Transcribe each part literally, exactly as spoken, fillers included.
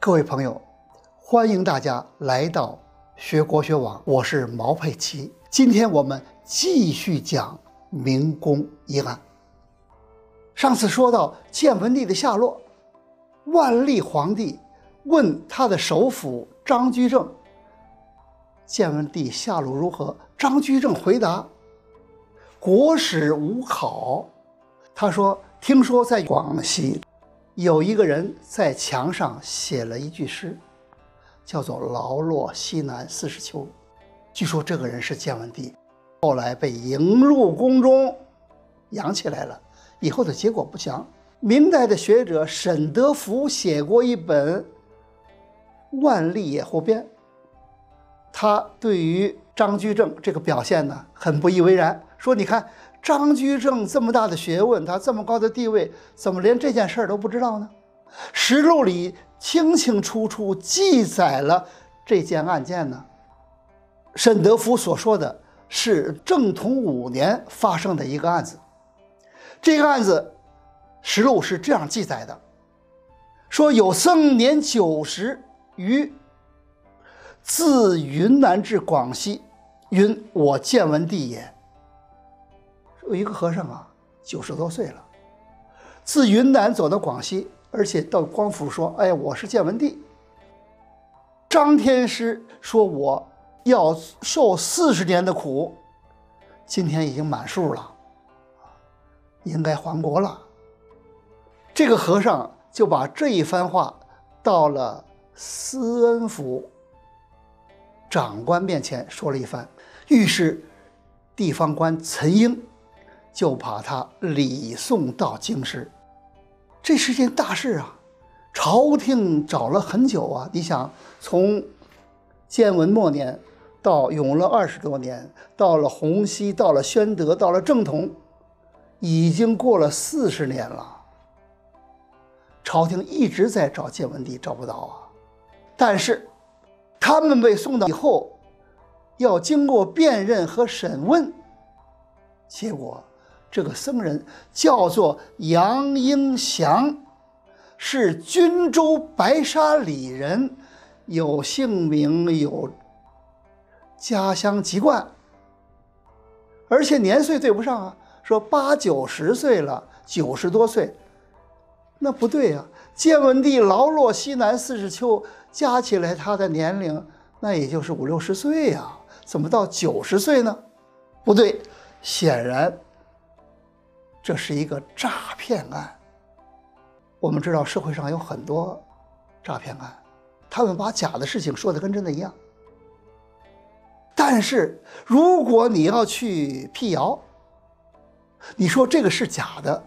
各位朋友，欢迎大家来到学国学网，我是毛佩奇。今天我们继续讲明宫一案。上次说到建文帝的下落，万历皇帝问他的首辅张居正，建文帝下落如何？张居正回答：国史无考。他说，听说在广西有一个人在墙上写了一句诗，叫做劳落西南四十秋。据说这个人是建文帝，后来被迎入宫中养起来了，以后的结果不详。明代的学者沈德福写过一本《万历野狐编》，他对于张居正这个表现呢很不以为然，说你看张居正这么大的学问，他这么高的地位，怎么连这件事都不知道呢？实录里清清楚楚记载了这件案件呢。沈德福所说的是正统五年发生的一个案子，这个案子实录是这样记载的，说有僧年九十余，自云南至广西，云我建文帝也。有一个和尚啊，九十多岁了，自云南走到广西，而且到光府说：“哎，我是建文帝。”张天师说：“我要受四十年的苦，今天已经满数了，应该还国了。”这个和尚就把这一番话到了思恩府长官面前说了一番，于是地方官岑英就把他礼送到京师。这是件大事啊，朝廷找了很久啊。你想，从建文末年到永乐二十多年，到了洪熙，到了宣德，到了正统，已经过了四十年了。朝廷一直在找建文帝，找不到啊。但是他们被送到以后，要经过辨认和审问，结果这个僧人叫做杨英祥，是均州白沙里人，有姓名，有家乡籍贯，而且年岁对不上啊，说八九十岁了，九十多岁，那不对啊。建文帝劳落西南四十秋，加起来他的年龄那也就是五六十岁呀、啊，怎么到九十岁呢？不对，显然这是一个诈骗案。我们知道社会上有很多诈骗案，他们把假的事情说的跟真的一样。但是如果你要去辟谣，你说这个是假的，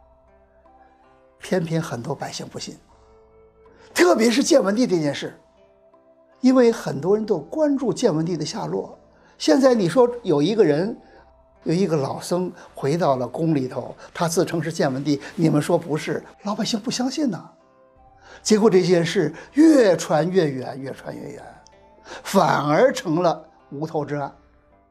偏偏很多百姓不信。特别是建文帝这件事，因为很多人都关注建文帝的下落。现在你说有一个人，有一个老僧回到了宫里头，他自称是建文帝，你们说不是，老百姓不相信呐。结果这件事越传越远，越传越远，反而成了无头之案。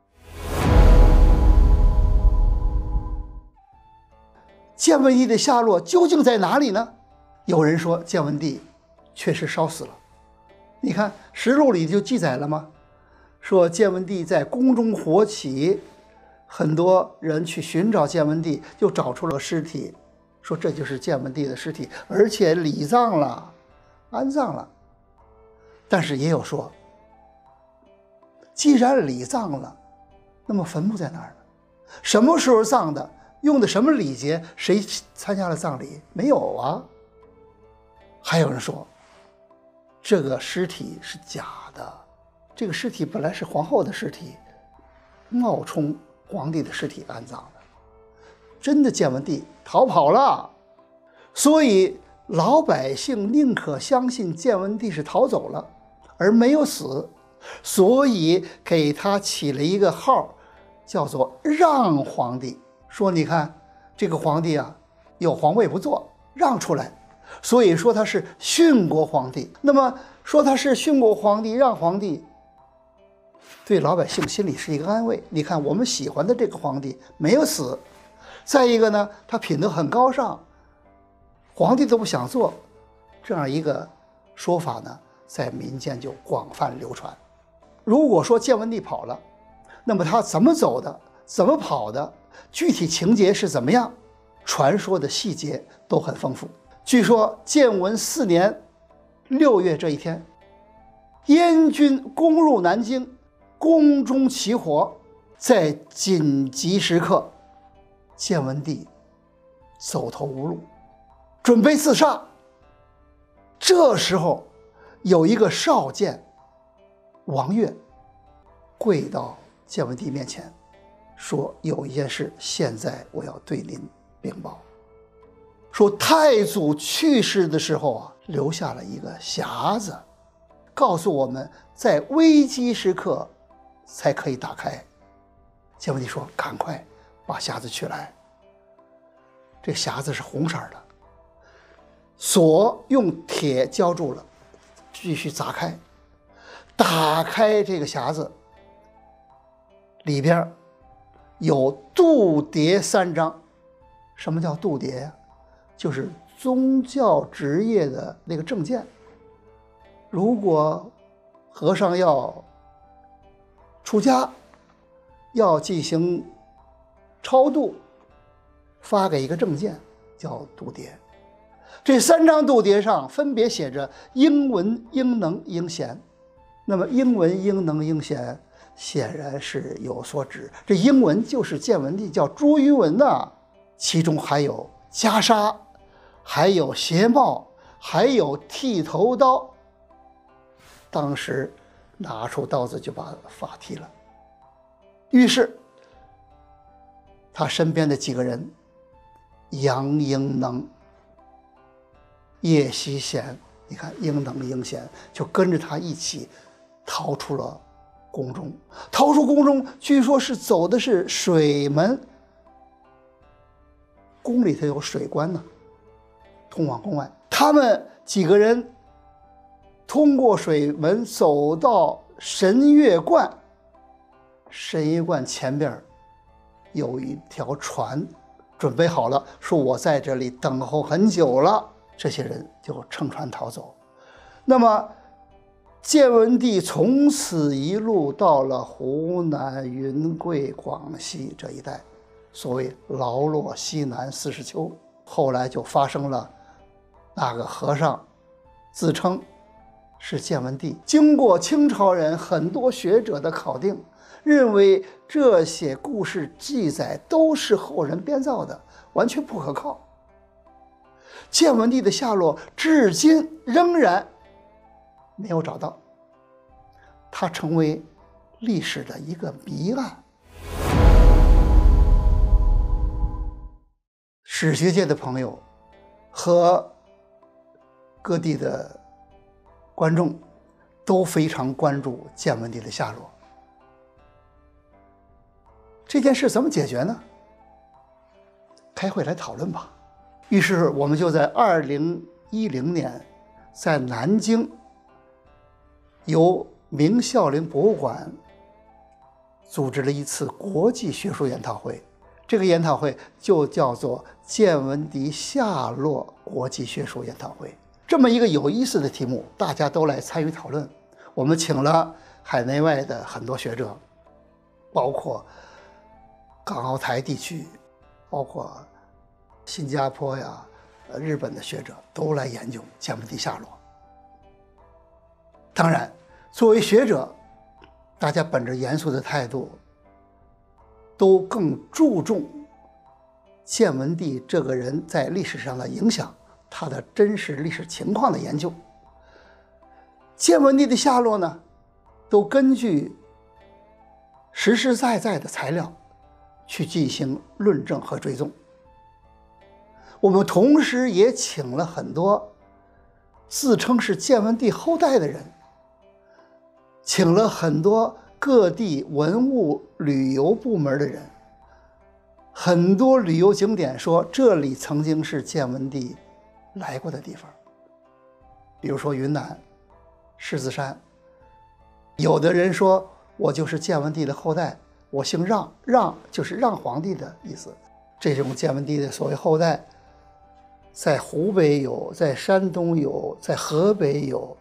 建文帝的下落究竟在哪里呢？有人说建文帝确实烧死了，你看实录里就记载了吗？说建文帝在宫中火起，很多人去寻找建文帝，就找出了尸体，说这就是建文帝的尸体，而且礼葬了，安葬了。但是也有说，既然礼葬了，那么坟墓在哪儿呢？什么时候葬的？用的什么礼节？谁参加了葬礼？没有啊。还有人说，这个尸体是假的，这个尸体本来是皇后的尸体，冒充皇帝的尸体安葬的，真的建文帝逃跑了。所以老百姓宁可相信建文帝是逃走了，而没有死，所以给他起了一个号，叫做让皇帝。说你看这个皇帝啊，有皇位不做，让出来，所以说他是殉国皇帝。那么说他是殉国皇帝，让皇帝，对老百姓心里是一个安慰。你看我们喜欢的这个皇帝没有死，再一个呢，他品德很高尚，皇帝都不想做，这样一个说法呢，在民间就广泛流传。如果说建文帝跑了，那么他怎么走的，怎么跑的，具体情节是怎么样，传说的细节都很丰富。据说建文四年六月这一天，燕军攻入南京，宫中起火，在紧急时刻，建文帝走投无路，准备自杀。这时候有一个少监王悦跪到建文帝面前，说有一件事现在我要对您禀报，说太祖去世的时候啊，留下了一个匣子，告诉我们在危机时刻才可以打开。建文帝说赶快把匣子取来。这匣子是红色的，锁用铁浇住了，继续砸开。打开这个匣子，里边有度牒三章。什么叫度牒呀？就是宗教职业的那个证件。如果和尚要出家，要进行超度，发给一个证件叫度牒。这三张度牒上分别写着应文、应能、应贤。那么应文、应能、应贤显然是有所指。这应文就是建文帝叫朱允文呐，其中还有袈裟，还有鞋帽，还有剃头刀。当时拿出刀子就把发剃了。于是他身边的几个人，杨应能、叶希贤，你看应能应贤就跟着他一起逃出了宫中。逃出宫中，据说是走的是水门，宫里头有水关呢，通往宫外。他们几个人通过水门走到神乐观，神乐观前边有一条船准备好了，说我在这里等候很久了。这些人就乘船逃走。那么建文帝从此一路到了湖南、云贵、广西这一带，所谓劳落西南四十秋。后来就发生了那个和尚自称是建文帝。经过清朝人很多学者的考定，认为这些故事记载都是后人编造的，完全不可靠。建文帝的下落至今仍然没有找到，它成为历史的一个谜案。史学界的朋友和各地的观众都非常关注建文帝的下落。这件事怎么解决呢？开会来讨论吧。于是我们就在二零一零年，在南京由明孝陵博物馆组织了一次国际学术研讨会。这个研讨会就叫做建文帝下落国际学术研讨会。这么一个有意思的题目，大家都来参与讨论。我们请了海内外的很多学者，包括港澳台地区，包括新加坡呀、日本的学者都来研究建文帝下落。当然，作为学者，大家本着严肃的态度，都更注重建文帝这个人在历史上的影响，他的真实历史情况的研究。建文帝的下落呢，都根据实实在在的材料去进行论证和追踪。我们同时也请了很多自称是建文帝后代的人，请了很多各地文物旅游部门的人，很多旅游景点说这里曾经是建文帝来过的地方。比如说云南狮子山，有的人说我就是建文帝的后代，我姓让，让就是让皇帝的意思。这种建文帝的所谓后代在湖北有，在山东有，在河北有，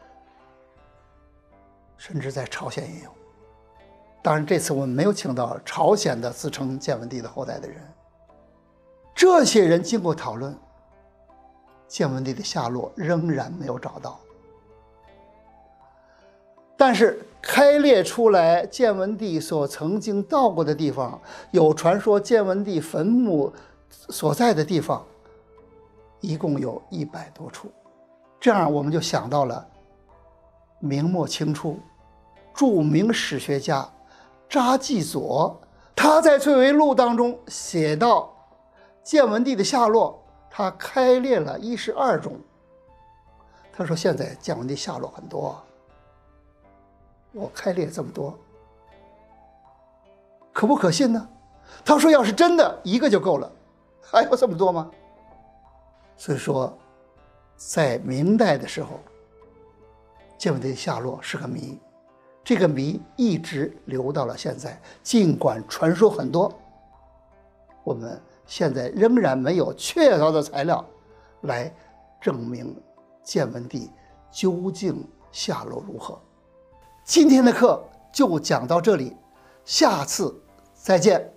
甚至在朝鲜也有。当然，这次我们没有请到朝鲜的自称建文帝的后代的人。这些人经过讨论，建文帝的下落仍然没有找到。但是开列出来建文帝所曾经到过的地方，有传说建文帝坟墓所在的地方，一共有一百多处。这样我们就想到了明末清初著名史学家查继佐，他在《翠微录》当中写到建文帝的下落，他开列了一十二种。他说现在建文帝下落很多，我开列这么多，可不可信呢？他说要是真的，一个就够了，还要这么多吗？所以说在明代的时候，建文帝的下落是个谜，这个谜一直留到了现在。尽管传说很多，我们现在仍然没有确凿的材料来证明建文帝究竟下落如何。今天的课就讲到这里，下次再见。